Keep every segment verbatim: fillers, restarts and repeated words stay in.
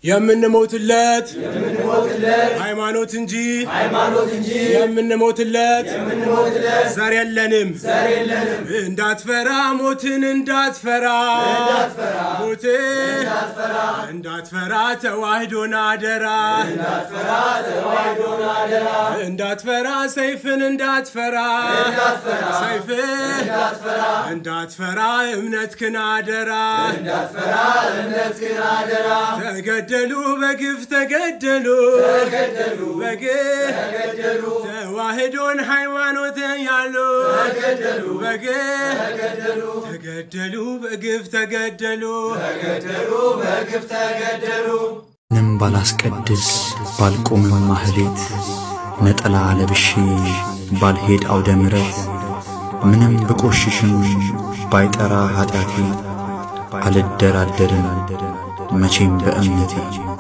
የምንሞትለት የምንሞትለት ሃይማኖት እንጂ ሃይማኖት እንጂ የምንሞትለት የምንሞትለት ዘር የለንም ዘር የለንም እንዳትፈራ ሞትን እንዳትፈራ እንዳትፈራ ሞትን እንዳትፈራ እንዳትፈራ ተዋህዶን አደራ እንዳትፈራ ተዋህዶን አደራ እንዳትፈራ ሰይፍን እንዳትፈራ እንዳትፈራ ሰይፍን እንዳትፈራ እንዳትፈራ እምነትህን አደራ እንዳትፈራ እምነትህን አደራ ተገደሉ በግፍ ተገደሉ ተገደሉ በግፍ ተገደሉ ተዋህዶን ሃይማኖትን ያሉ ተገደሉ በግፍ ተገደሉ ተገደሉ በግፍ ተገደሉ ተገደሉ በግፍ ተገደሉ ንም ባላስቀድስ ባልቆም ማህሌት ነጠላ ለብሼ ባልሄድ አውደ ምሕረት ምንም ብቆሽሽም ባይጠራ ኃጢአቴ አልደራደርም መቼም በእምነቴ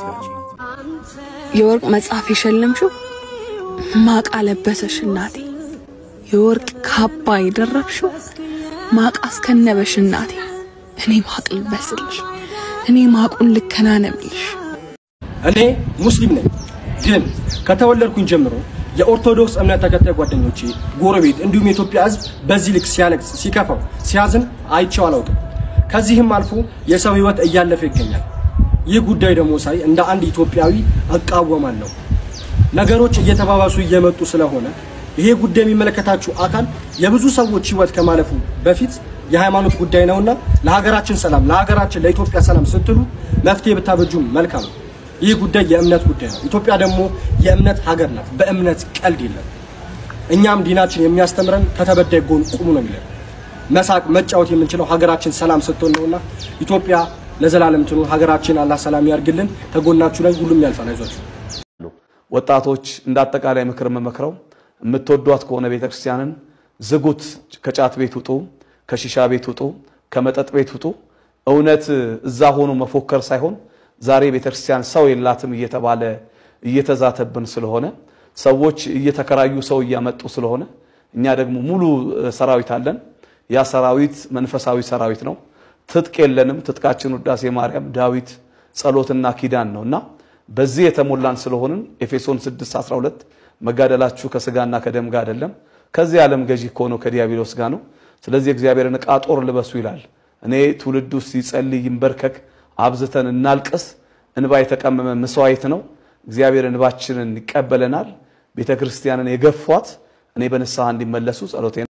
የወርቅ መጽሐፍ የሸለምሽው ማቅ አለበሰሽ እናቴ የወርቅ ካባ ይደረብሽው ማቅ አስከነበሽ እናቴ እኔ ማቅ ልበስልሽ እኔ ማቁን ልከናነብልሽ እኔ ሙስሊም ነኝ ግን ከተወለድኩኝ ጀምሮ የኦርቶዶክስ እምነት ተከታይ ጓደኞቼ ጎረቤት እንዲሁም የኢትዮጵያ ሕዝብ በዚህ ልክ ሲያለቅስ ሲከፋው ሲያዝን አይቼው አላውቅም ከዚህም አልፎ የሰው ህይወት እያለፈ ይገኛል ይህ ጉዳይ ደግሞ ሳይ እንደ አንድ ኢትዮጵያዊ አቃወማለሁ ነገሮች እየተባባሱ እየመጡ ስለሆነ ይሄ ጉዳይ የሚመለከታችሁ አካል የብዙ ሰዎች ህይወት ከማለፉ በፊት የሃይማኖት ጉዳይ ነውና ለሀገራችን ሰላም ለሀገራችን ለኢትዮጵያ ሰላም ስትሉ መፍትሄ ብታበጁም መልካም ነው ይህ ጉዳይ የእምነት ጉዳይ ነው ኢትዮጵያ ደግሞ የእምነት ሀገር ናት በእምነት ቀልድ የለም እኛም ዲናችን የሚያስተምረን ከተበዳይ ጎን ቁሙ ነው የሚለው መሳቅ መጫወት የምንችለው ሀገራችን ሰላም ስትሆን ነውና ኢትዮጵያ ለዘላለም ትኑር ሀገራችን አላህ ሰላም ያርግልን ተጎናችሁ ላይ ሁሉም ያልፋል አይዟችሁ ወጣቶች እንዳጠቃላይ ምክር መመክረው የምትወዷት ከሆነ ቤተክርስቲያንን ዝጉት ከጫት ቤት ውጡ ከሺሻ ቤት ውጡ ከመጠጥ ቤት ውጡ እውነት እዛ ሆኖ መፎከር ሳይሆን ዛሬ ቤተክርስቲያን ሰው የላትም እየተባለ እየተዛተብን ስለሆነ ሰዎች እየተከራዩ ሰው ያመጡ ስለሆነ እኛ ደግሞ ሙሉ ሰራዊት አለን ያ ሰራዊት መንፈሳዊ ሰራዊት ነው ትጥቅ የለንም ትጥቃችን ውዳሴ ማርያም ዳዊት ጸሎትና ኪዳን ነውና በዚህ የተሞላን ስለሆነን ኤፌሶን ስድስት አስራ ሁለት መጋደላችሁ ከስጋና ከደም ጋር አይደለም ከዚህ ዓለም ገዢ ሆኖ ከዲያብሎስ ጋር ነው ስለዚህ እግዚአብሔርን ዕቃ ጦር ልበሱ ይላል እኔ ትውልዱ ሲጸልይ ይንበርከክ አብዝተን እናልቅስ እንባ የተቀመመ መስዋዕት ነው እግዚአብሔር እንባችንን ይቀበለናል ቤተክርስቲያንን የገፏት እኔ በንስሐ እንዲመለሱ ጸሎቴ